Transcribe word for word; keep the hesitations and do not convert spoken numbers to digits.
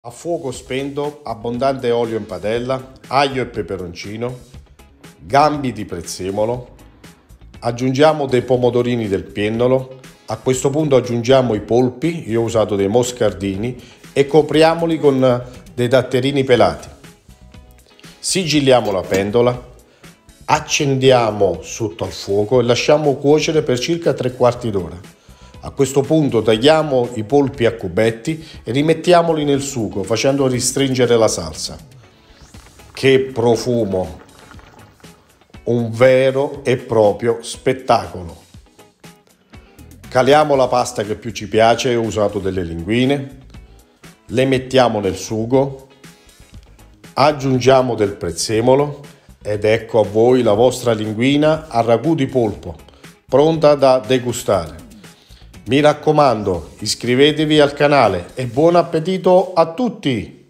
A fuoco spento, abbondante olio in padella, aglio e peperoncino, gambi di prezzemolo, aggiungiamo dei pomodorini del piennolo, a questo punto aggiungiamo i polpi, io ho usato dei moscardini, e copriamoli con dei datterini pelati. Sigilliamo la pentola, accendiamo sotto al fuoco e lasciamo cuocere per circa tre quarti d'ora. A questo punto tagliamo i polpi a cubetti e rimettiamoli nel sugo facendo ristringere la salsa. Che profumo! Un vero e proprio spettacolo! Caliamo la pasta che più ci piace, ho usato delle linguine, le mettiamo nel sugo, aggiungiamo del prezzemolo ed ecco a voi la vostra linguina a ragù di polpo, pronta da degustare. Mi raccomando, iscrivetevi al canale e buon appetito a tutti!